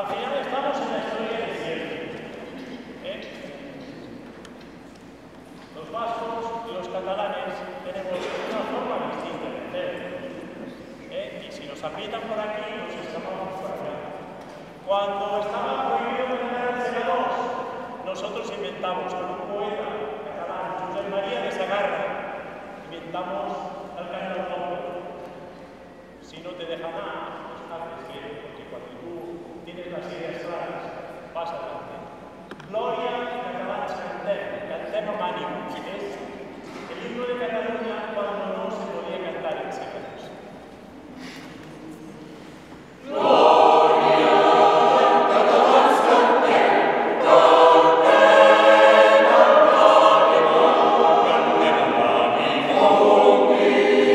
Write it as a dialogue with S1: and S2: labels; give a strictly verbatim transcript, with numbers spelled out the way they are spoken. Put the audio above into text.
S1: Al final estamos en la historia de siempre. ¿eh? Los vascos y los catalanes tenemos una forma distinta de hacer. ¿eh? Y si nos aprietan por aquí, nos escapamos por acá. Cuando estaba prohibido ganar el C dos, nosotros inventamos con un poeta catalán, Josep María de Sagarra, inventamos el cantautor. Si no te deja nada, pues haces bien, porque cuando tú tienes las ideas claras, vas adelante. Glòria i catalans cantem, cantem amb ànim. És el himno de Catalunya cuando no se podía cantar en silencio.
S2: Gloria